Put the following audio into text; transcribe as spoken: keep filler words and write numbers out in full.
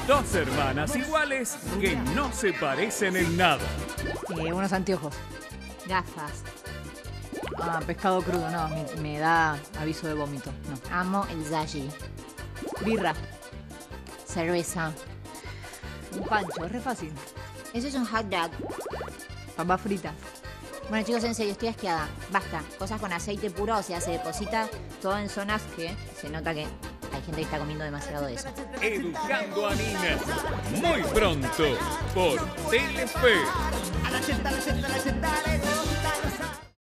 Dos hermanas iguales que no se parecen en nada. Eh, unos anteojos. Gafas. Ah, pescado crudo, no, me, me da aviso de vómito. No. Amo el dashi. Birra. Cerveza. Un pancho, es re fácil. Eso es un hot dog. Papas fritas. Bueno, chicos, en serio, estoy asqueada. Basta. Cosas con aceite puro, o sea, se deposita todo en zonas que se nota que hay gente que está comiendo demasiado de eso. Educando a niñas. Muy pronto por Telefe. A la cheta, a la cheta, a la cheta, le